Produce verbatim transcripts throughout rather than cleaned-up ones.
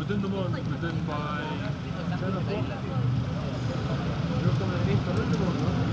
doing them on, we're doing by ten o'clock. You're coming at eight for the morning, no?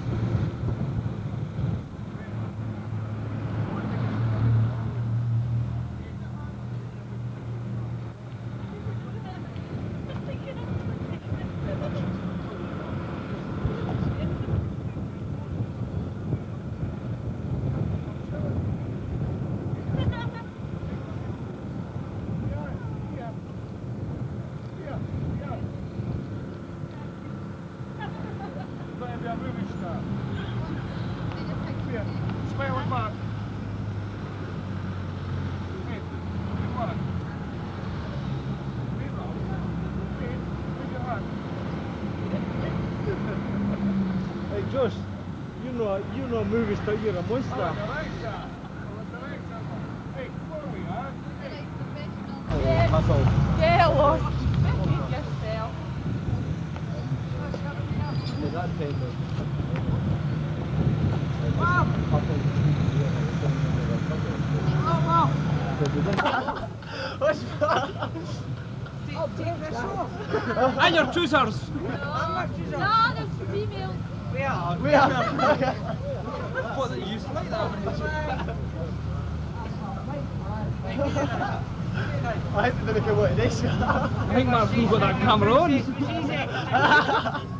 Hey Josh, you know you know movies, but you're a monster. Yeah, yeah, I was. Yourself. That time And your choosers! No, there's females. We are. we are. What, that you used to like that? I think they're going to come out of this. I think Mark's got that camera on.